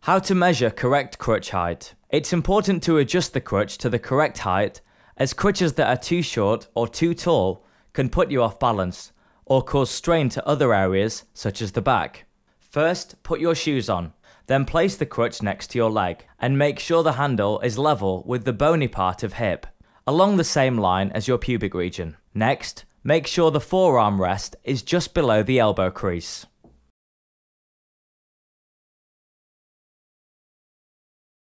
How to measure correct crutch height. It's important to adjust the crutch to the correct height, as crutches that are too short or too tall can put you off balance or cause strain to other areas such as the back. First, put your shoes on, then place the crutch next to your leg and make sure the handle is level with the bony part of hip, along the same line as your pubic region. Next, make sure the forearm rest is just below the elbow crease.